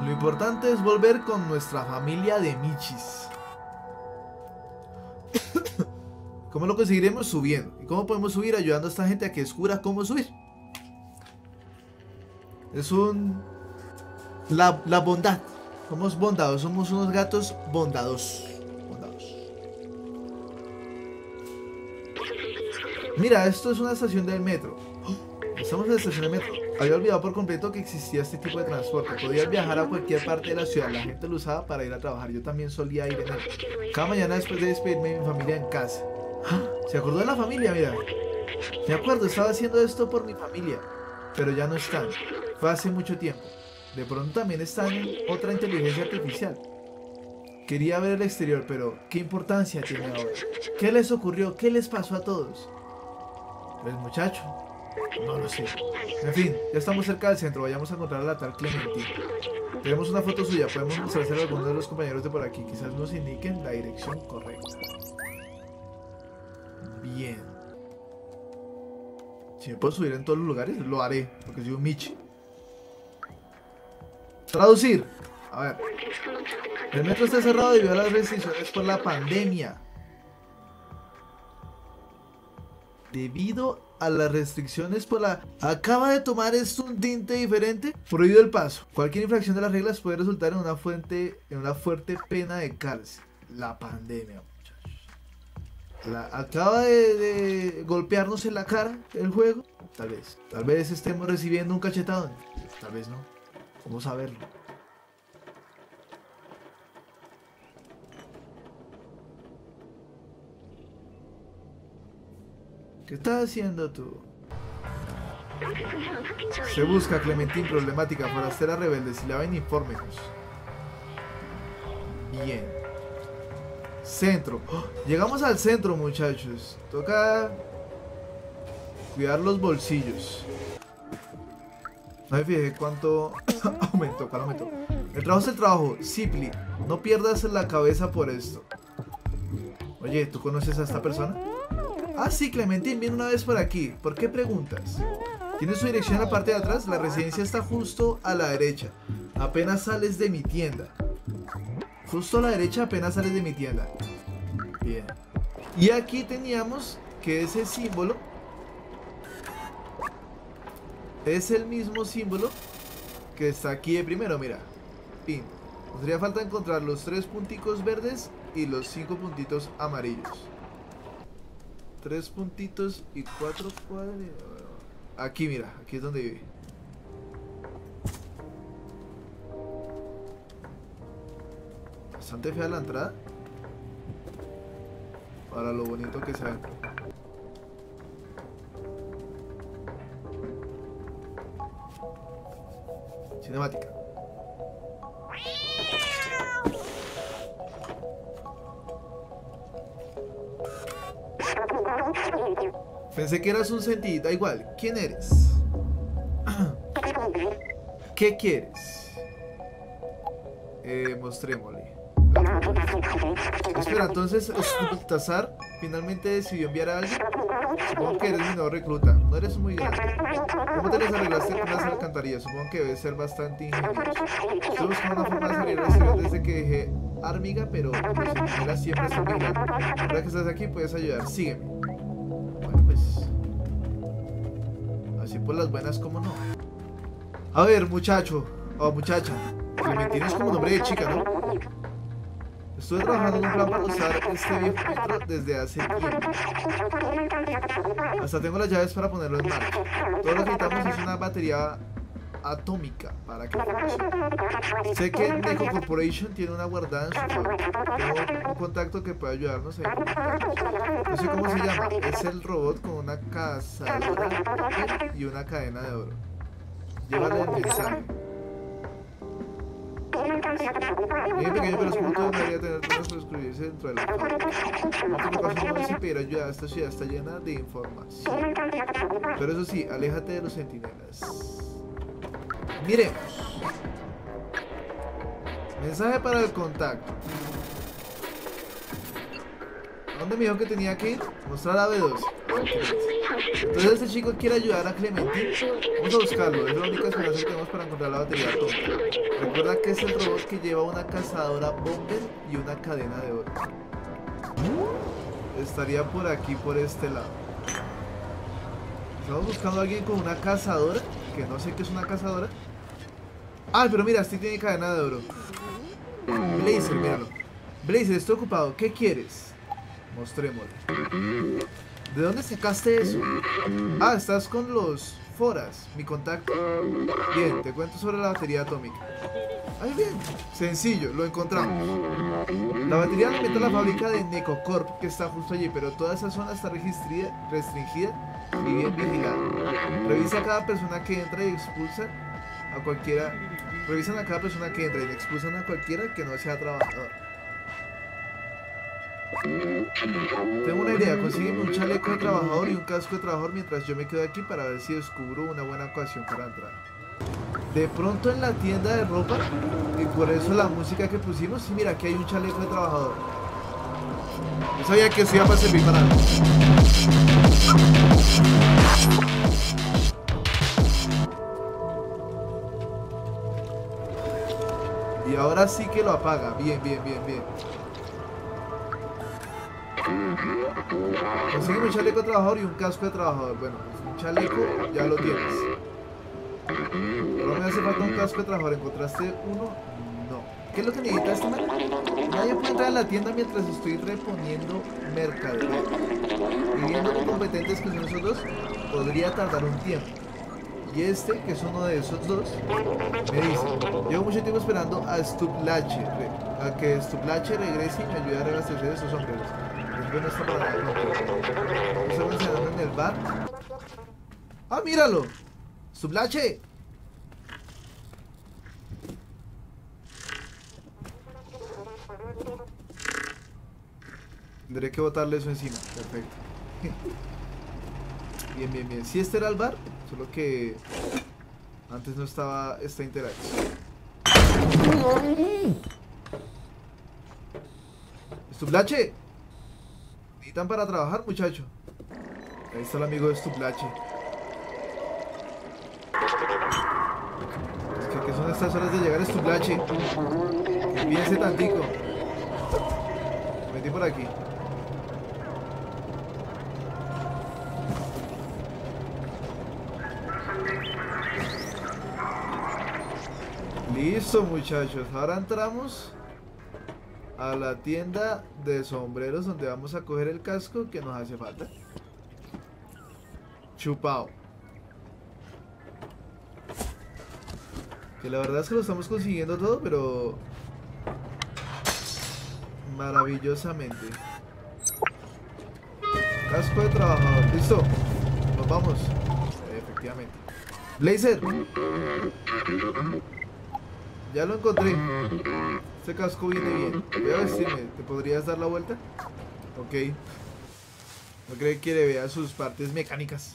Lo importante es volver con nuestra familia de Michis. ¿Cómo lo conseguiremos? Subiendo. ¿Y cómo podemos subir? Ayudando a esta gente a que descubra cómo subir. Es la bondad. Somos bondadosos, somos unos gatos bondadosos. Mira, esto es una estación del metro. Estamos en la estación del metro. Había olvidado por completo que existía este tipo de transporte. Podías viajar a cualquier parte de la ciudad. La gente lo usaba para ir a trabajar. Yo también solía ir en él. Cada mañana después de despedirme de mi familia en casa. Se acordó de la familia, mira. Me acuerdo, estaba haciendo esto por mi familia. Pero ya no están. Fue hace mucho tiempo. De pronto también están en otra inteligencia artificial. Quería ver el exterior, pero ¿qué importancia tiene ahora? ¿Qué les ocurrió? ¿Qué les pasó a todos? Pues muchacho, no lo sé. En fin, ya estamos cerca del centro. Vayamos a encontrar a la tal Clementine. Tenemos una foto suya. Podemos mostrársela a alguno de los compañeros de por aquí. Quizás nos indiquen la dirección correcta. Bien. Si me puedo subir en todos los lugares, lo haré. Porque soy un Michi. Traducir. A ver. El metro está cerrado debido a las restricciones por la pandemia. Debido a las restricciones por la... Acaba de tomar esto un tinte diferente. Prohibido el paso. Cualquier infracción de las reglas puede resultar en una fuerte pena de cárcel. La pandemia, muchachos. Acaba de golpearnos en la cara el juego. Tal vez. Tal vez estemos recibiendo un cachetadón. Tal vez no. ¿Cómo saberlo? ¿Qué estás haciendo tú? Se busca Clementine, problemática, forastera rebelde. Si la ven, infórmenos. Bien. Centro. ¡Oh! Llegamos al centro, muchachos. Toca cuidar los bolsillos. No me fijé cuánto aumentó. ¿Cuál aumentó? El trabajo es el trabajo. Cipli, no pierdas la cabeza por esto. Oye, ¿tú conoces a esta persona? Ah, sí, Clementine, viene una vez por aquí. ¿Por qué preguntas? Tiene su dirección en la parte de atrás. La residencia está justo a la derecha. Apenas sales de mi tienda. Justo a la derecha apenas sales de mi tienda. Bien. Y aquí teníamos que ese símbolo es el mismo símbolo que está aquí de primero, mira. Pin. Nos haría falta encontrar los 3 punticos verdes y los 5 puntitos amarillos. 3 puntitos y 4 cuadros. Aquí, mira, aquí es donde vive. Bastante fea la entrada. Para lo bonito que se ve. Cinemática. Pensé que eras un sentido. Da igual. ¿Quién eres? ¿Qué quieres? Mostrémosle. Espera, entonces Baltasar finalmente decidió enviar a alguien. Supongo que eres mi nuevo recluta. No eres muy grande. ¿Cómo te las arreglaste con las alcantarillas? Supongo que debes ser bastante ingenioso. Estoy buscando una forma de salir al exterior desde que dejé Armiga, pero los centinelas siempre son vigilando. Ahora que estás aquí puedes ayudar. Sígueme. Bueno, pues así por las buenas, como no. A ver, muchacho o muchacha. Clementine es como nombre de chica, ¿no? Estuve trabajando en un plan para usar este viejo metro desde hace tiempo. Hasta tengo las llaves para ponerlo en marcha. Todo lo que necesitamos es una batería atómica para que funcione. Sé que Neko Corporation tiene una guardada en su juego. Tengo un contacto que puede ayudarnos a encontrarlos. No sé cómo se llama. Es el robot con una cazadora y una cadena de oro. Llévale el mensaje. Bien pequeño, pero es como todo debería tener turnos para escribirse dentro de la fábrica. En todo caso, no es pedir ayuda. Esta ciudad está llena de información. Pero eso sí, aléjate de los centinelas. Miremos. Mensaje para el contacto. ¿A dónde me dijo que tenía que ir? Mostrar a B2. Entonces este chico quiere ayudar a Clementine. Vamos a buscarlo, es la única esperanza que tenemos para encontrar la batería atómica. Recuerda que es el robot que lleva una cazadora bomber y una cadena de oro. Estaría por aquí, por este lado. Estamos buscando a alguien con una cazadora, que no sé qué es una cazadora. Ah, pero mira, este tiene cadena de oro. Blazer, míralo. Blazer, estoy ocupado, ¿qué quieres? Mostrémoslo. ¿De dónde sacaste eso? Ah, estás con los Foras, mi contacto. Bien, te cuento sobre la batería atómica. Ay, bien, sencillo, lo encontramos. La batería alimenta la fábrica de Necocorp, que está justo allí, pero toda esa zona está restringida y bien vigilada. Revisa a cada persona que entra y expulsa a cualquiera. Revisan a cada persona que entra y expulsan a cualquiera que no sea trabajador. Tengo una idea, consígueme un chaleco de trabajador y un casco de trabajador mientras yo me quedo aquí para ver si descubro una buena ocasión para entrar. De pronto en la tienda de ropa, y por eso la música que pusimos, sí, mira, aquí hay un chaleco de trabajador. Yo sabía que eso iba a servir para algo. Y ahora sí que lo apaga, bien, bien, bien, bien. Consígueme un chaleco de trabajador y un casco de trabajador. Bueno, pues un chaleco ya lo tienes. Pero me hace falta un casco de trabajador. ¿Encontraste uno? No. ¿Qué es lo que necesitas, este man? Nadie puede entrar a la tienda mientras estoy reponiendo mercadería. Y viendo lo competentes que son esos dos, podría tardar un tiempo. Y este, que es uno de esos dos, me dice: llevo mucho tiempo esperando a Stublache, a que Stublache regrese y me ayude a reabastecer esos sombreros. No está para nada, no. Estamos cenando en el bar. ¡Ah, míralo! ¡Stublache! Tendré que botarle eso encima. Perfecto. Bien, bien, bien. Si este era el bar, solo que antes no estaba esta interacción. ¡Stublache! ¿Necesitan para trabajar, muchacho? Ahí está el amigo de Stublache. ¿Qué son estas horas de llegar a Stublache? Piense tantico. Me metí por aquí. Listo, muchachos. Ahora entramos a la tienda de sombreros donde vamos a coger el casco que nos hace falta. Chupao. Que la verdad es que lo estamos consiguiendo todo, pero maravillosamente. Casco de trabajador. Listo. Nos vamos. Efectivamente. Blazer. Ya lo encontré. Este casco viene bien. Voy a vestirme. ¿Te podrías dar la vuelta? Ok. No creo que quiere ver sus partes mecánicas.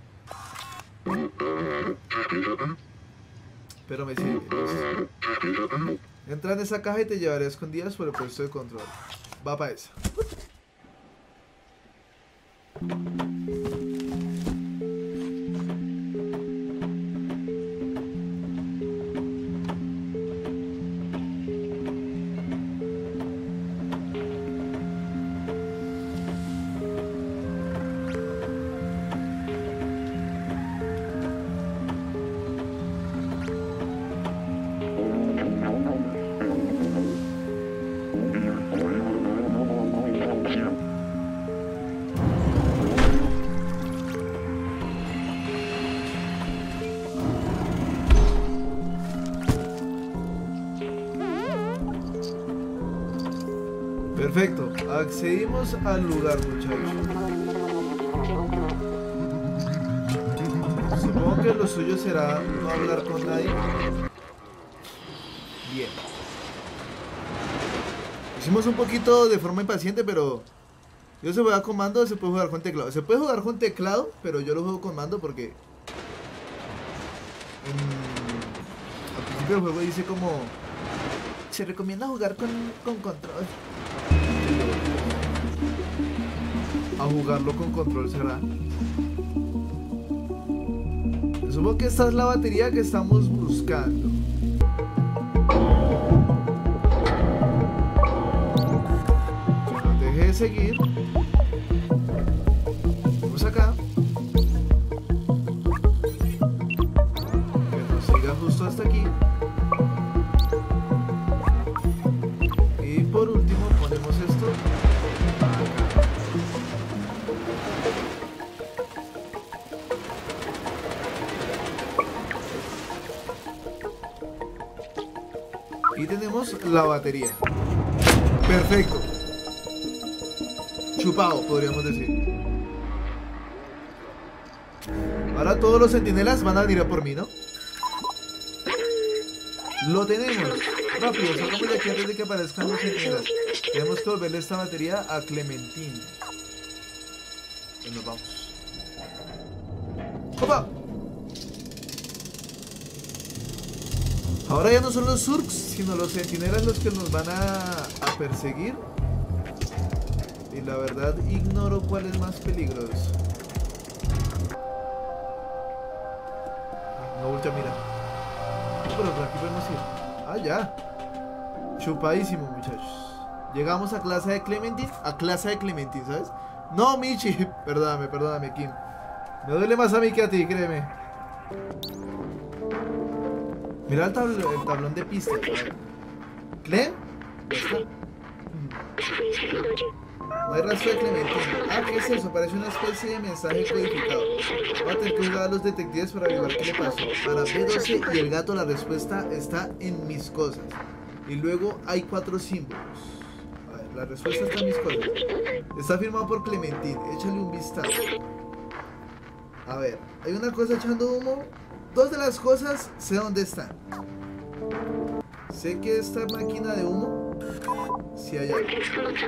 Pero me sirve. Entra en esa caja y te llevaré a escondidas por el puesto de control. Va para esa. Perfecto, accedimos al lugar, muchachos. Supongo que lo suyo será no hablar con nadie. Bien. Hicimos un poquito de forma impaciente, pero yo se juega con mando, se puede jugar con teclado. Se puede jugar con teclado, pero yo lo juego con mando porque al principio del juego dice como se recomienda jugar con control. a jugarlo con control, ¿será? Supongo que esta es la batería que estamos buscando. Que nos deje de seguir. Vamos acá. Que nos siga justo hasta aquí. Y por último ponemos esto acá. Y tenemos la batería. Perfecto. Chupado, podríamos decir. Ahora todos los centinelas van a venir a por mí, ¿no? Lo tenemos. Rápido, sacamos de aquí antes de que aparezcan los centinelas. Tenemos que volverle esta batería a Clementine. Y nos vamos. ¡Opa! Ahora ya no son los Zurks, sino los centinelas los que nos van a perseguir. Y la verdad ignoro cuál es más peligroso. No voltea, mira. Pero por aquí podemos ir. Ah, ya. Chupadísimo, muchachos. Llegamos a clase de Clementine. A clase de Clementine, ¿sabes? No, Michi. Perdóname, Kim. Me duele más a mí que a ti, créeme. Mira el tablón de pistas. ¿Clem? No hay rastro de Clementine. Ah, ¿qué es eso? Parece una especie de mensaje codificado. Voy a tener que jugar a los detectives para averiguar qué le pasó. Para B12 y el gato la respuesta está en mis cosas. Y luego hay 4 símbolos. A ver, la respuesta está en mis cosas. Está firmado por Clementine. Échale un vistazo. A ver, hay una cosa echando humo. 2 de las cosas sé dónde están. Sé que esta máquina de humo, si hay algo.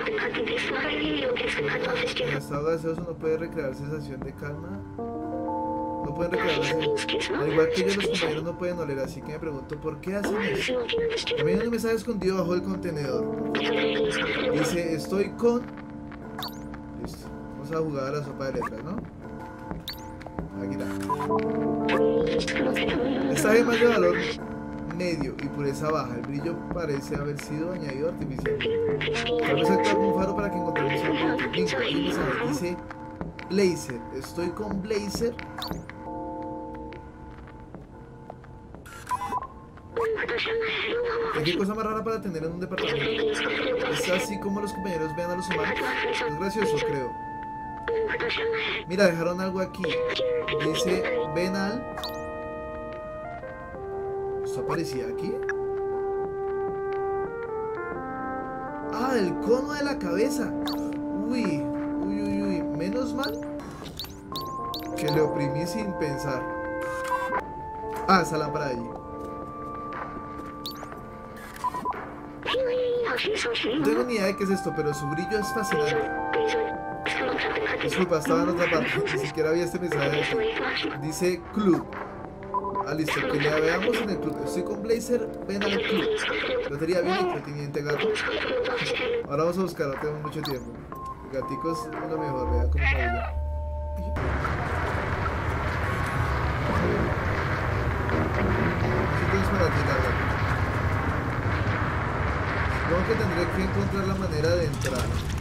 En estado gaseoso no puede recrear sensación de calma. No pueden recrear la sensación. Al igual que ellos, los compañeros no pueden oler, así que me pregunto ¿por qué hacen eso? También hay un mensaje escondido bajo el contenedor. Dice, estoy con... Listo. Vamos a jugar a la sopa de letras, ¿no? Aquí está. Esta gema es de valor medio y pureza baja. El brillo parece haber sido añadido artificialmente. Tal vez actúa como un faro para que encontremos algo. Dice Blazer. Estoy con Blazer. ¿Qué cosa más rara para tener en un departamento? Es así como los compañeros ven a los humanos. Es gracioso, creo. Mira, dejaron algo aquí. Dice Benal. ¿Esto aparecía aquí? Ah, el cono de la cabeza. Uy. Menos mal que le oprimí sin pensar. Ah, esa lámpara de allí. No tengo ni idea de qué es esto, pero su brillo es fascinante. Disculpa, estaba en otra parte. Ni siquiera había este mensaje de aquí. Dice club. Ah, listo, que le veamos en el club. Estoy con Blazer, ven al club. Lotería bien y teniente gato. Ahora vamos a buscar, no tenemos mucho tiempo. El gatico es lo mejor, vea cómo maula. ¿Qué tienes para ti, Laura? Supongo que tendré que encontrar la manera de entrar.